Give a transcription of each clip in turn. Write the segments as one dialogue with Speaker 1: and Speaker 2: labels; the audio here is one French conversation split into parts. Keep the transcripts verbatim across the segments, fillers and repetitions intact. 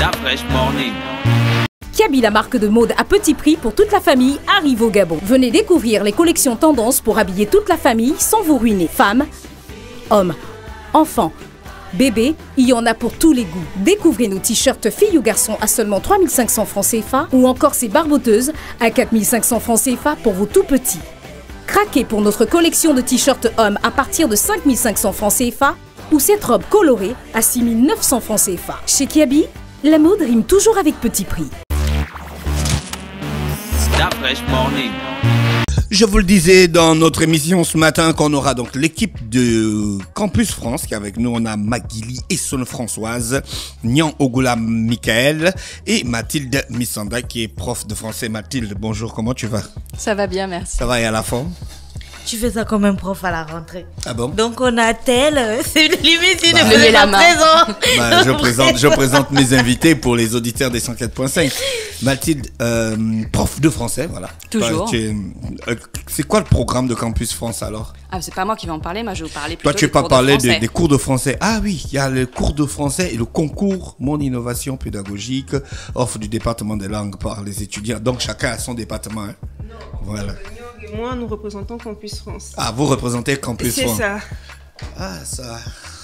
Speaker 1: Fresh Morning.
Speaker 2: Kiabi, la marque de mode à petit prix pour toute la famille, arrive au Gabon. Venez découvrir les collections tendances pour habiller toute la famille sans vous ruiner. Femmes, hommes, enfants, bébés, il y en a pour tous les goûts. Découvrez nos t-shirts filles ou garçons à seulement trois mille cinq cents francs C F A ou encore ces barboteuses à quatre mille cinq cents francs C F A pour vos tout petits. Craquez pour notre collection de t-shirts hommes à partir de cinq mille cinq cents francs C F A ou cette robe colorée à six mille neuf cents francs C F A. Chez Kiabi, la mode rime toujours avec petit prix.
Speaker 1: Fresh Morning.
Speaker 3: Je vous le disais dans notre émission ce matin qu'on aura donc l'équipe de Campus France qui est avec nous. On a Maguili Essone Françoise, Nyan Ogoula Michael et Mathilde Missanda qui est prof de français. Mathilde, bonjour, comment tu vas?
Speaker 4: Ça va bien, merci.
Speaker 3: Ça va et à la forme?
Speaker 5: Tu fais ça comme un prof à la rentrée.
Speaker 3: Ah bon?
Speaker 5: Donc on a tel, c'est limite si
Speaker 3: bah,
Speaker 5: ne faisait
Speaker 4: la
Speaker 5: pas
Speaker 4: main.
Speaker 5: présent.
Speaker 3: Bah, je présente, je présente mes invités pour les auditeurs des cent quatre point cinq. Mathilde, euh, prof de français, voilà.
Speaker 4: Toujours.
Speaker 3: Toi, tu es, euh, c'est quoi le programme de Campus France alors?
Speaker 4: Ah, c'est pas moi qui vais en parler, moi je vais vous parler plutôt
Speaker 3: Toi, tu
Speaker 4: des
Speaker 3: veux pas
Speaker 4: cours
Speaker 3: parler
Speaker 4: de
Speaker 3: de-
Speaker 4: français.
Speaker 3: des cours de français. Ah oui, il y a le cours de français et le concours Mon Innovation Pédagogique, offre du département des langues par les étudiants. Donc, chacun a son département. Hein. Voilà.
Speaker 6: Et moi, nous représentons Campus France.
Speaker 3: Ah, vous représentez Campus
Speaker 6: C'est
Speaker 3: France.
Speaker 6: ça.
Speaker 3: Ah, ça.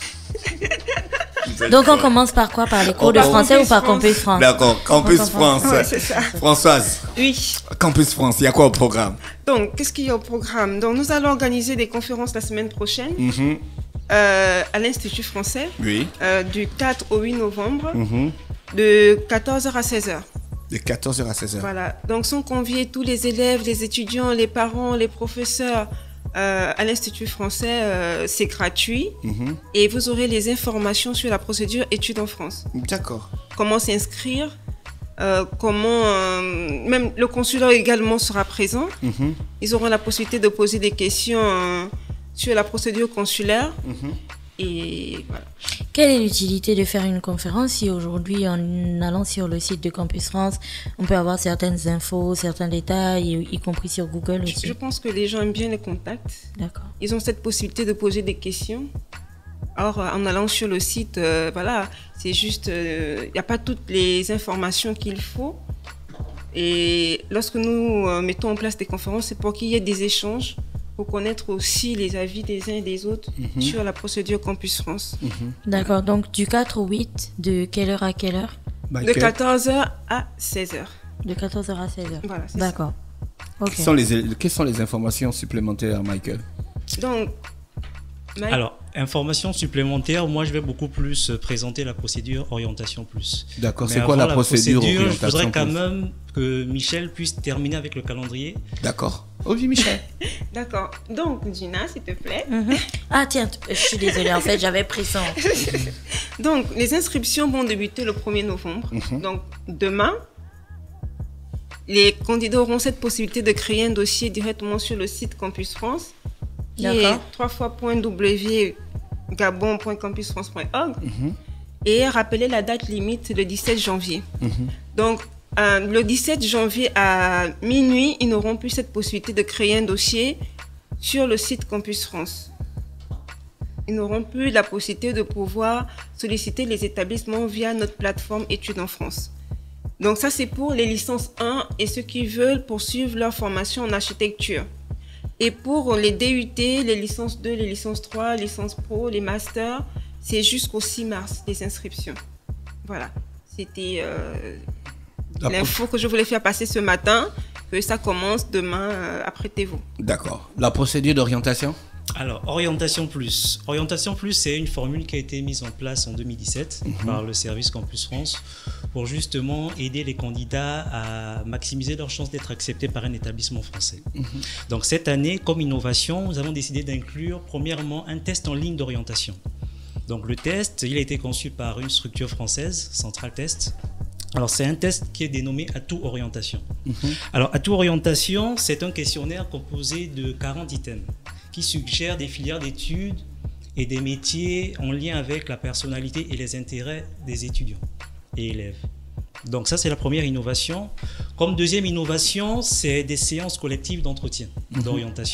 Speaker 5: Donc on commence par quoi? Par les cours
Speaker 3: Oh,
Speaker 5: de
Speaker 3: oh.
Speaker 5: français ou par
Speaker 6: Campus
Speaker 5: Campus France?
Speaker 3: D'accord, Campus
Speaker 5: Campus
Speaker 3: France.
Speaker 6: Ouais, c'est ça.
Speaker 3: Françoise,
Speaker 6: Oui.
Speaker 3: Campus France, il y a quoi au programme?
Speaker 6: Donc, qu'est-ce qu'il y a au programme? Donc, nous allons organiser des conférences la semaine prochaine
Speaker 3: Mhm.
Speaker 6: euh, à l'Institut français
Speaker 3: Oui.
Speaker 6: euh, du quatre au huit novembre
Speaker 3: Mhm.
Speaker 6: de quatorze heures à seize heures.
Speaker 3: De quatorze heures à seize heures.
Speaker 6: Voilà. Donc, sont conviés tous les élèves, les étudiants, les parents, les professeurs euh, à l'Institut français. Euh, c'est gratuit
Speaker 3: Mhm.
Speaker 6: et vous aurez les informations sur la procédure études en France.
Speaker 3: D'accord.
Speaker 6: Comment s'inscrire, euh, comment euh, même le consulat également sera présent.
Speaker 3: Mhm.
Speaker 6: Ils auront la possibilité de poser des questions euh, sur la procédure consulaire.
Speaker 3: Mhm.
Speaker 6: Et voilà.
Speaker 5: Quelle est l'utilité de faire une conférence si aujourd'hui en allant sur le site de Campus France, on peut avoir certaines infos, certains détails, y compris sur Google
Speaker 6: Je,
Speaker 5: aussi?
Speaker 6: je pense que les gens aiment bien les contacts.
Speaker 5: D'accord.
Speaker 6: Ils ont cette possibilité de poser des questions. Or, euh, en allant sur le site, euh, voilà, c'est juste, il n'y a pas toutes les informations qu'il faut. Et lorsque nous euh, mettons en place des conférences, c'est pour qu'il y ait des échanges, pour connaître aussi les avis des uns et des autres
Speaker 3: Mhm.
Speaker 6: sur la procédure Campus France.
Speaker 3: Mhm.
Speaker 5: D'accord. Donc du quatre au huit, de quelle heure à quelle heure?
Speaker 6: De
Speaker 3: Michael,
Speaker 6: quatorze heures à seize heures.
Speaker 5: De quatorze heures à seize heures.
Speaker 6: Voilà, c'est ça.
Speaker 5: D'accord. Ok.
Speaker 3: Quelles sont, les, quelles sont les informations supplémentaires, Michael?
Speaker 6: Donc, Mike,
Speaker 7: Alors, information supplémentaire, moi je vais beaucoup plus euh, présenter la procédure Orientation Plus.
Speaker 3: D'accord,
Speaker 7: Mais
Speaker 3: c'est quoi
Speaker 7: avant
Speaker 3: la procédure
Speaker 7: Je
Speaker 3: Orientation
Speaker 7: voudrais quand
Speaker 3: Plus?
Speaker 7: même que Michel puisse terminer avec le calendrier.
Speaker 3: D'accord. Oui, Michel.
Speaker 6: d'accord. Donc, Gina, s'il te plaît.
Speaker 5: Mhm. Ah tiens, t- je suis désolée, en fait j'avais pris ça.
Speaker 6: Donc, les inscriptions vont débuter le premier novembre.
Speaker 3: Mhm.
Speaker 6: Donc, demain, les candidats auront cette possibilité de créer un dossier directement sur le site Campus France, qui est
Speaker 5: D'accord.
Speaker 6: trois fois w gabon point campus france point org,
Speaker 3: Mhm.
Speaker 6: et rappeler la date limite, le dix-sept janvier.
Speaker 3: Mhm.
Speaker 6: Donc, euh, le dix-sept janvier à minuit, ils n'auront plus cette possibilité de créer un dossier sur le site Campus France. Ils n'auront plus la possibilité de pouvoir solliciter les établissements via notre plateforme Études en France. Donc ça, c'est pour les licences un et ceux qui veulent poursuivre leur formation en architecture. Et pour les D U T, les licences deux, les licences trois, les licences pro, les masters, c'est jusqu'au six mars, les inscriptions. Voilà, c'était euh,
Speaker 3: La pro-
Speaker 6: l'info que je voulais faire passer ce matin, que ça commence demain, euh, apprêtez-vous.
Speaker 3: D'accord. La procédure d'orientation?
Speaker 7: Alors, Orientation Plus. Orientation Plus, c'est une formule qui a été mise en place en deux mille dix-sept par le service Campus France pour justement aider les candidats à maximiser leurs chances d'être acceptés par un établissement français. Donc cette année, comme innovation, nous avons décidé d'inclure premièrement un test en ligne d'orientation. Donc le test, il a été conçu par une structure française, Central Test. Alors c'est un test qui est dénommé Atout Orientation. Alors Atout Orientation, c'est un questionnaire composé de quarante items qui suggère des filières d'études et des métiers en lien avec la personnalité et les intérêts des étudiants et élèves. Donc ça, c'est la première innovation. Comme deuxième innovation, c'est des séances collectives d'entretien, d'orientation.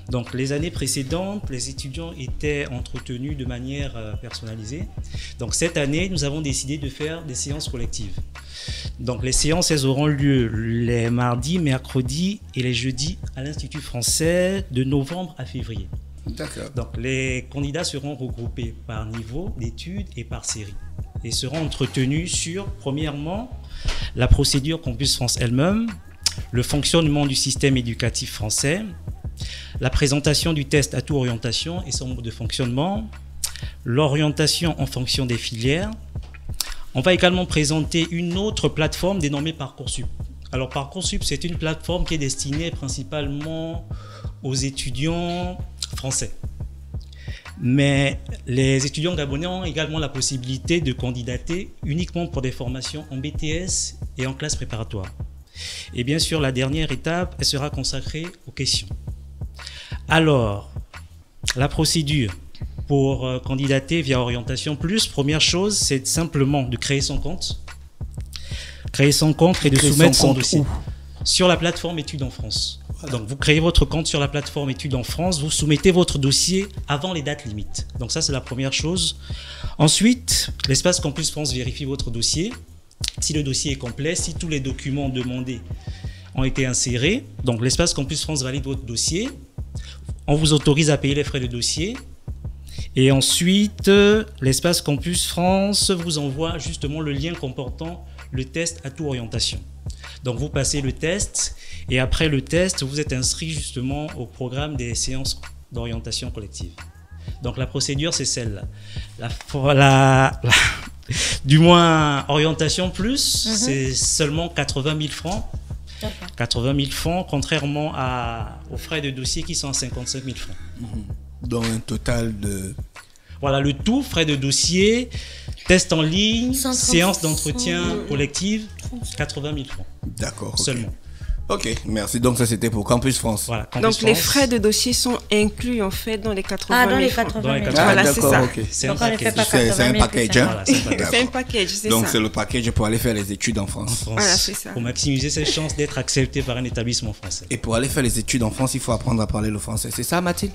Speaker 7: Donc les années précédentes, les étudiants étaient entretenus de manière euh, personnalisée. Donc cette année, nous avons décidé de faire des séances collectives. Donc les séances, elles auront lieu les mardis, mercredis et les jeudis à l'Institut français de novembre à février.
Speaker 3: D'accord.
Speaker 7: Donc les candidats seront regroupés par niveau d'études et par série et seront entretenus sur, premièrement, la procédure Campus France elle-même, le fonctionnement du système éducatif français, la présentation du test à tout orientation et son mode de fonctionnement, l'orientation en fonction des filières. On va également présenter une autre plateforme dénommée Parcoursup. Alors Parcoursup, c'est une plateforme qui est destinée principalement aux étudiants français. Mais les étudiants gabonais ont également la possibilité de candidater uniquement pour des formations en B T S et en classe préparatoire. Et bien sûr, la dernière étape, elle sera consacrée aux questions. Alors, la procédure pour euh, candidater via Orientation Plus, première chose, c'est simplement de créer son compte. Créer son compte et de
Speaker 3: Créer
Speaker 7: soumettre
Speaker 3: son
Speaker 7: son,
Speaker 3: compte
Speaker 7: dossier
Speaker 3: où?
Speaker 7: sur la plateforme Études en France. Voilà. Donc, vous créez votre compte sur la plateforme Études en France, vous soumettez votre dossier avant les dates limites. Donc ça, c'est la première chose. Ensuite, l'espace Campus France vérifie votre dossier. Si le dossier est complet, si tous les documents demandés ont été insérés, donc l'espace Campus France valide votre dossier. On vous autorise à payer les frais de dossier. Et ensuite, l'espace Campus France vous envoie justement le lien comportant le test à tout orientation. Donc vous passez le test et après le test, vous êtes inscrit justement au programme des séances d'orientation collective. Donc la procédure, c'est celle-là. La, la, la, du moins, Orientation Plus, mm-hmm. c'est seulement quatre-vingt mille francs. Okay. quatre-vingt mille francs, contrairement à, aux frais de dossier qui sont à cinquante-cinq mille francs.
Speaker 3: Mm-hmm. Donc un total de...
Speaker 7: Voilà, le tout, frais de dossier, test en ligne, séance d'entretien collective, quatre-vingt mille francs.
Speaker 3: D'accord. Okay.
Speaker 7: Seulement.
Speaker 3: Ok, merci. Donc ça c'était pour Campus France.
Speaker 7: Voilà, Campus
Speaker 6: Donc
Speaker 7: France.
Speaker 6: Les frais de dossier sont inclus en fait dans les quatre-vingt mille francs.
Speaker 5: Ah, dans les quatre-vingt mille.
Speaker 3: Ah,
Speaker 6: voilà,
Speaker 3: d'accord,
Speaker 6: c'est ça.
Speaker 3: ok.
Speaker 7: C'est un package.
Speaker 3: C'est un package, hein?
Speaker 7: Voilà, c'est un package.
Speaker 6: C'est un package, c'est ça.
Speaker 3: Donc c'est le package pour aller faire les études en France.
Speaker 7: En France,
Speaker 6: voilà, c'est ça.
Speaker 7: Pour maximiser ses chances d'être accepté par un établissement français.
Speaker 3: Et pour aller faire les études en France, il faut apprendre à parler le français. C'est ça, Mathilde?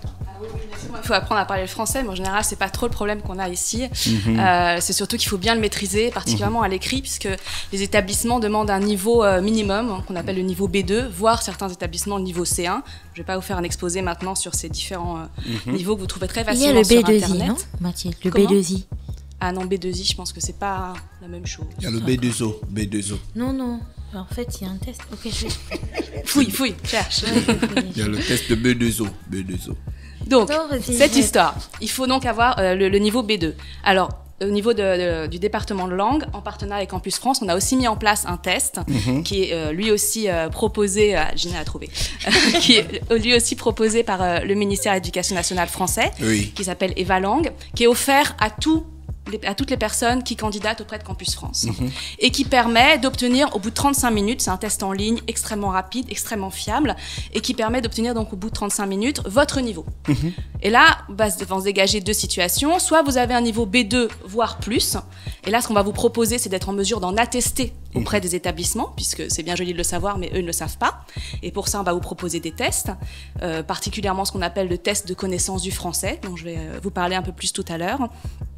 Speaker 4: Il faut apprendre à parler le français, mais en général, c'est pas trop le problème qu'on a ici. Mm-hmm. Euh, c'est surtout qu'il faut bien le maîtriser, particulièrement mm-hmm. à l'écrit, puisque les établissements demandent un niveau euh, minimum, qu'on appelle le niveau B deux, voire certains établissements le niveau C un. Je vais pas vous faire un exposé maintenant sur ces différents euh, mm-hmm. niveaux que vous trouvez très facilement sur Internet.
Speaker 5: Il y a le B deux I, non, Mathilde? Le
Speaker 4: Comment?
Speaker 5: B deux I.
Speaker 4: Ah non, B deux I, je pense que c'est pas la même chose.
Speaker 3: Il y a le B deux O. B deux O.
Speaker 5: Non, non. En fait, il y a un test. Ok, je vais...
Speaker 4: Fouille, fouille, cherche.
Speaker 3: Il y a le test de B deux O. B deux O.
Speaker 4: Donc,
Speaker 5: non,
Speaker 4: cette vrai. histoire, il faut donc avoir euh, le, le niveau B deux. Alors, au niveau de, de, du département de langue, en partenariat avec Campus France, on a aussi mis en place un test mm-hmm. qui est euh, lui aussi euh, proposé, euh, Gina a trouvé, qui est lui aussi proposé par euh, le ministère de l'Éducation nationale français,
Speaker 3: oui.
Speaker 4: qui s'appelle Evalang, qui est offert à tout à toutes les personnes qui candidatent auprès de Campus France mmh. et qui permet d'obtenir au bout de trente-cinq minutes, c'est un test en ligne extrêmement rapide, extrêmement fiable et qui permet d'obtenir donc au bout de trente-cinq minutes votre niveau. Mmh. Et là, bah, vont se dégager deux situations, soit vous avez un niveau B deux voire plus et là ce qu'on va vous proposer c'est d'être en mesure d'en attester auprès mmh. des établissements puisque c'est bien joli de le savoir mais eux ne le savent pas et pour ça on va vous proposer des tests, euh, particulièrement ce qu'on appelle le test de connaissance du français dont je vais vous parler un peu plus tout à l'heure.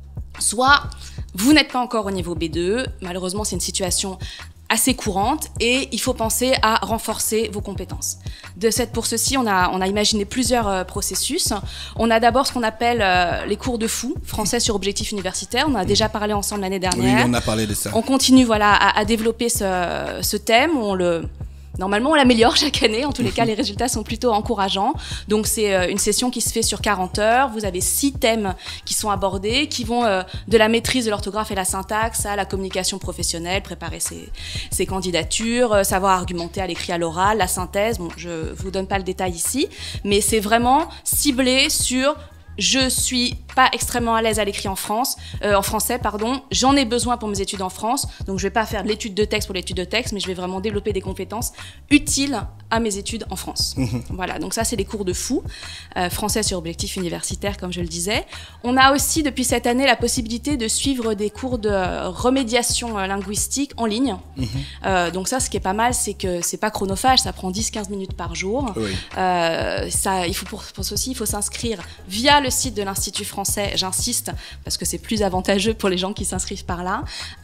Speaker 4: Soit vous n'êtes pas encore au niveau B deux, malheureusement c'est une situation assez courante et il faut penser à renforcer vos compétences. De cette, pour ceci, on a, on a imaginé plusieurs euh, processus. On a d'abord ce qu'on appelle euh, les cours de fou, français sur objectif universitaire. On a déjà parlé ensemble l'année dernière.
Speaker 3: Oui, on a parlé de ça.
Speaker 4: On continue voilà, à, à développer ce, ce thème. On le... Normalement, on l'améliore chaque année. En tous les cas, les résultats sont plutôt encourageants. Donc, c'est une session qui se fait sur quarante heures. Vous avez six thèmes qui sont abordés, qui vont euh, de la maîtrise de l'orthographe et la syntaxe à la communication professionnelle, préparer ses, ses candidatures, euh, savoir argumenter à l'écrit, à l'oral, la synthèse. Bon, je vous donne pas le détail ici, mais c'est vraiment ciblé sur je suis pas extrêmement à l'aise à l'écrit en France, euh, en français, pardon. J'en ai besoin pour mes études en France, donc je vais pas faire de l'étude de texte pour l'étude de texte, mais je vais vraiment développer des compétences utiles à mes études en France. Mmh. Voilà, donc ça c'est les cours de fou, euh, français sur objectif universitaire, comme je le disais. On a aussi depuis cette année la possibilité de suivre des cours de remédiation linguistique en ligne. Mmh. Euh, donc ça, ce qui est pas mal, c'est que c'est pas chronophage, ça prend dix à quinze minutes par jour. Oui. Euh, ça, il faut pour, pour ceci, il faut s'inscrire via le site de l'Institut français, j'insiste, parce que c'est plus avantageux pour les gens qui s'inscrivent par là.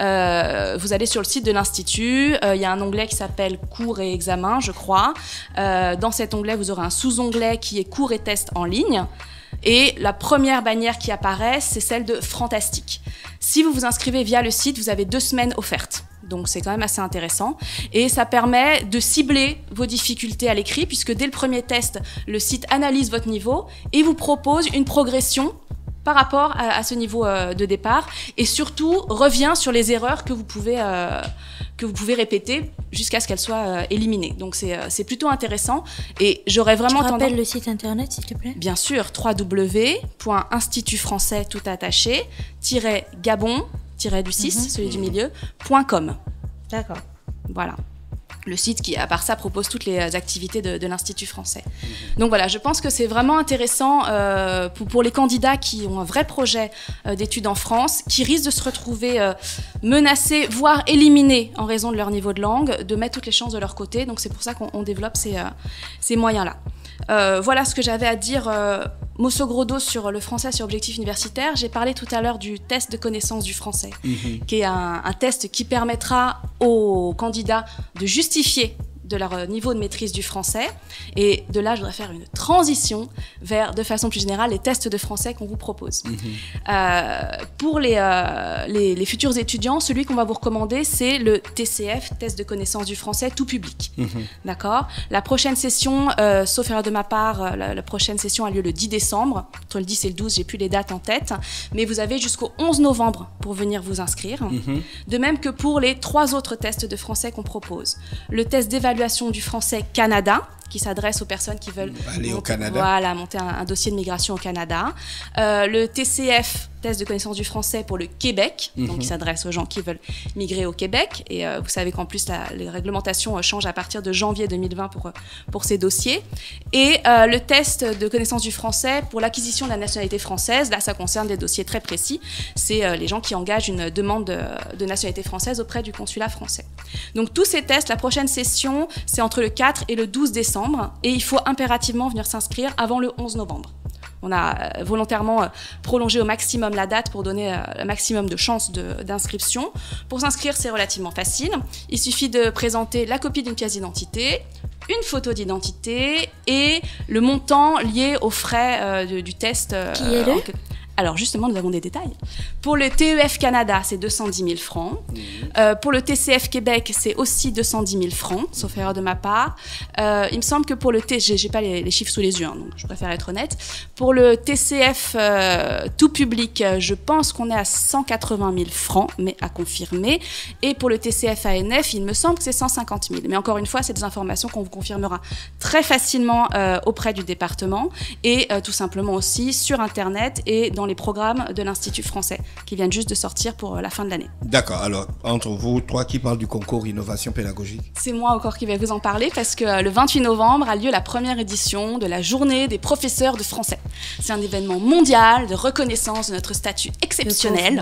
Speaker 4: Euh, vous allez sur le site de l'Institut, il euh, y a un onglet qui s'appelle cours et examens, je crois. Euh, dans cet onglet, vous aurez un sous-onglet qui est cours et tests en ligne. Et la première bannière qui apparaît, c'est celle de Fantastique. Si vous vous inscrivez via le site, vous avez deux semaines offertes. Donc c'est quand même assez intéressant. Et ça permet de cibler vos difficultés à l'écrit, puisque dès le premier test, le site analyse votre niveau et vous propose une progression par rapport à, à ce niveau euh, de départ, et surtout revient sur les erreurs que vous pouvez, euh, que vous pouvez répéter jusqu'à ce qu'elles soient euh, éliminées. Donc c'est, euh, c'est plutôt intéressant, et j'aurais vraiment
Speaker 5: tendance... Tu rappelles
Speaker 4: tendance...
Speaker 5: le site internet, s'il te plaît ?
Speaker 4: Bien sûr, w w w point institut français tout attaché tiret gabon tiret du six, mm-hmm. celui du milieu, .com.
Speaker 5: D'accord.
Speaker 4: Voilà. Le site qui, à part ça, propose toutes les activités de, de l'Institut français. Donc voilà, je pense que c'est vraiment intéressant euh, pour, pour les candidats qui ont un vrai projet euh, d'études en France, qui risquent de se retrouver euh, menacés, voire éliminés en raison de leur niveau de langue, de mettre toutes les chances de leur côté. Donc c'est pour ça qu'on on développe ces, euh, ces moyens-là. Euh, voilà ce que j'avais à dire, euh, mosso grosso, sur le français sur objectif universitaire. J'ai parlé tout à l'heure du test de connaissance du français, mmh. qui est un, un test qui permettra aux candidats de justifier de leur niveau de maîtrise du français. Et de là, je voudrais faire une transition vers, de façon plus générale, les tests de français qu'on vous propose. Mmh. Euh, pour les, euh, les, les futurs étudiants, celui qu'on va vous recommander, c'est le T C F, test de connaissance du français, tout public. Mmh. D'accord ? La prochaine session, euh, sauf erreur de ma part, la, la prochaine session a lieu le dix décembre. Entre le dix et le douze, j'ai plus les dates en tête. Mais vous avez jusqu'au onze novembre pour venir vous inscrire. Mmh. De même que pour les trois autres tests de français qu'on propose. Le test d'évaluation du français Canada, qui s'adresse aux personnes qui veulent
Speaker 3: aller
Speaker 4: monter,
Speaker 3: au Canada.
Speaker 4: Voilà, monter un, un dossier de migration au Canada. Euh, le T C F, test de connaissance du français pour le Québec, mm-hmm. donc qui s'adresse aux gens qui veulent migrer au Québec. Et euh, vous savez qu'en plus, la, les réglementations euh, changent à partir de janvier deux mille vingt pour, pour ces dossiers. Et euh, le test de connaissance du français pour l'acquisition de la nationalité française. Là, ça concerne des dossiers très précis. C'est euh, les gens qui engagent une demande de, de nationalité française auprès du consulat français. Donc tous ces tests, la prochaine session, c'est entre le quatre et le douze décembre. Et il faut impérativement venir s'inscrire avant le onze novembre. On a volontairement prolongé au maximum la date pour donner un maximum de chances de, d'inscription. Pour s'inscrire, c'est relativement facile. Il suffit de présenter la copie d'une pièce d'identité, une photo d'identité et le montant lié aux frais euh, de, du test. Euh,
Speaker 5: Qui est le en...
Speaker 4: Alors justement, nous avons des détails. Pour le T E F Canada, c'est deux cent dix mille francs. Mmh. Euh, pour le T C F Québec, c'est aussi deux cent dix mille francs, sauf erreur de ma part. Euh, il me semble que pour le T... J'ai, j'ai pas les, les chiffres sous les yeux, hein, donc je préfère être honnête. Pour le T C F euh, tout public, je pense qu'on est à cent quatre-vingt mille francs, mais à confirmer. Et pour le T C F A N F, il me semble que c'est cent cinquante mille. Mais encore une fois, c'est des informations qu'on vous confirmera très facilement euh, auprès du département et euh, tout simplement aussi sur Internet et dans les programmes de l'Institut français qui viennent juste de sortir pour la fin de l'année.
Speaker 3: D'accord. Alors, entre vous, toi qui parles du concours Innovation Pédagogique.
Speaker 4: C'est moi encore qui vais vous en parler parce que le vingt-huit novembre a lieu la première édition de la Journée des professeurs de français. C'est un événement mondial de reconnaissance de notre statut exceptionnel.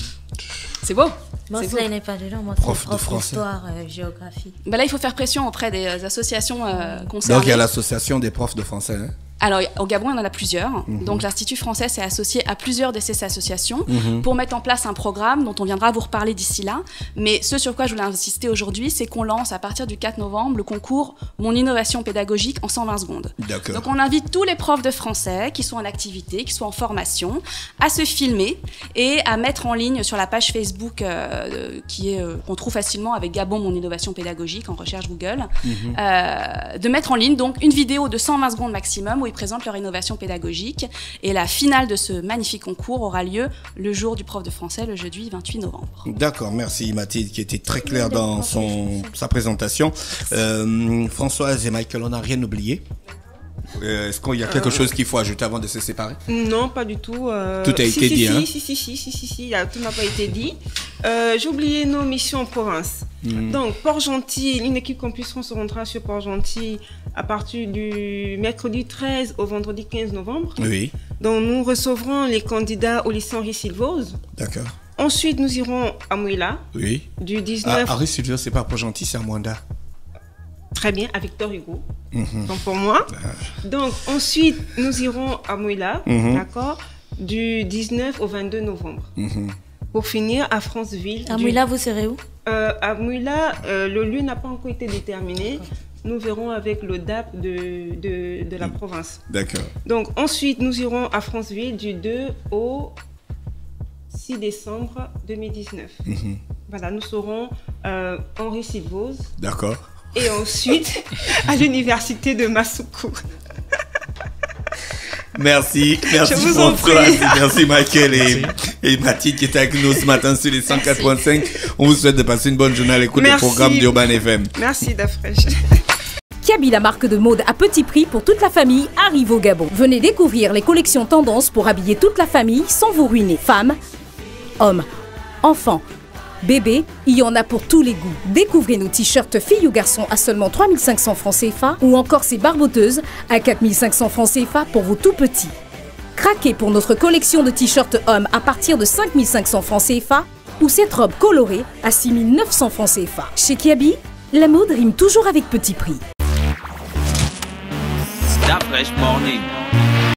Speaker 4: C'est beau.
Speaker 5: Mosley n'est pas dedans, moi
Speaker 3: prof,
Speaker 5: c'est prof
Speaker 3: de français.
Speaker 5: d'histoire, euh, géographie.
Speaker 4: Ben là, il faut faire pression auprès des associations euh, concernées.
Speaker 3: Donc, il y a l'association des profs de français, hein?
Speaker 4: Alors, au Gabon, on en a plusieurs. Mmh. Donc, l'Institut français s'est associé à plusieurs de ces associations mmh. pour mettre en place un programme dont on viendra vous reparler d'ici là. Mais ce sur quoi je voulais insister aujourd'hui, c'est qu'on lance à partir du quatre novembre le concours Mon innovation pédagogique en cent vingt secondes.
Speaker 3: D'accord.
Speaker 4: Donc, on invite tous les profs de français qui sont en activité, qui sont en formation, à se filmer et à mettre en ligne sur la page Facebook euh, qui est, euh, qu'on trouve facilement avec Gabon Mon innovation pédagogique en recherche Google, mmh. euh, de mettre en ligne donc une vidéo de cent vingt secondes maximum où ils présentent leur innovation pédagogique. Et la finale de ce magnifique concours aura lieu le jour du prof de français, le jeudi vingt-huit novembre.
Speaker 3: D'accord, merci Mathilde qui était très claire dans son, sa présentation. Euh, Françoise et Michael, on n'a rien oublié? Euh, Est-ce qu'il y a quelque euh... chose qu'il faut ajouter avant de se séparer?
Speaker 6: Non, pas du tout. Euh...
Speaker 3: Tout a
Speaker 6: si,
Speaker 3: été
Speaker 6: si,
Speaker 3: dit,
Speaker 6: si,
Speaker 3: hein?
Speaker 6: Si, si, si, si, si, si, si, tout n'a pas été dit. Euh, J'ai oublié nos missions en province. Mmh. Donc, Port-Gentil, une équipe Campus France se rendra sur Port-Gentil à partir du mercredi treize au vendredi quinze novembre.
Speaker 3: Oui.
Speaker 6: Donc, nous recevrons les candidats au lycée Henri Silvose.
Speaker 3: D'accord.
Speaker 6: Ensuite, nous irons à Mouila.
Speaker 3: Oui.
Speaker 6: Du dix-neuf...
Speaker 3: Ah, Henri Silvose, c'est pas Port-Gentil, c'est à Mwanda.
Speaker 6: Très bien, à Victor Hugo. Mmh. Donc, pour moi. Ah. Donc, ensuite, nous irons à Mouila, mmh. d'accord, du dix-neuf au vingt-deux novembre. Mmh. Pour finir, à Franceville.
Speaker 5: À
Speaker 6: du...
Speaker 5: Mouila, vous serez où?
Speaker 6: euh, À Mouila, euh, le lieu n'a pas encore été déterminé. Nous verrons avec le D A P de, de, de la mmh. province.
Speaker 3: D'accord.
Speaker 6: Donc, ensuite, nous irons à Franceville du deux au six décembre deux mille dix-neuf. Mmh. Voilà, nous serons euh, Henri Silvose.
Speaker 3: D'accord.
Speaker 6: Et ensuite, à l'université de Massoukou.
Speaker 3: Merci, merci François, merci Michael et, et Mathilde qui étaient avec nous ce matin sur les cent quatre point cinq. On vous souhaite de passer une bonne journée à l'écoute des programmes d'Urban F M.
Speaker 6: Merci Dafresh.
Speaker 2: Kiabi, la marque de mode à petit prix pour toute la famille, arrive au Gabon. Venez découvrir les collections tendances pour habiller toute la famille sans vous ruiner. Femmes, hommes, enfants, bébés, il y en a pour tous les goûts. Découvrez nos t-shirts filles ou garçons à seulement trois mille cinq cents francs C F A ou encore ces barboteuses à quatre mille cinq cents francs C F A pour vos tout petits. Craquez pour notre collection de t-shirts hommes à partir de cinq mille cinq cents francs C F A ou cette robe colorée à six mille neuf cents francs C F A. Chez Kiabi, la mode rime toujours avec petit prix.
Speaker 1: Dafresh Morning.